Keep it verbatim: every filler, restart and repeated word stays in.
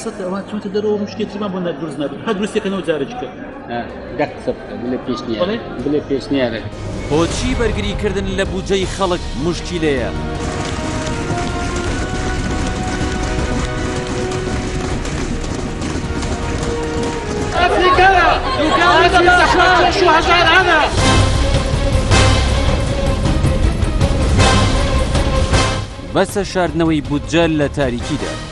سياسات أوان شو تدروا مشكلة ما بنا درزنا هاد روسيا كانوا زارجك دك سبت بلا بيشنيار بلا بيشنيار بۆچی بەرگریکردن لە بودجەی خەڵک مشکیلەیە؟ بەسە شاردنەوەی بودجە لە تاریکیدا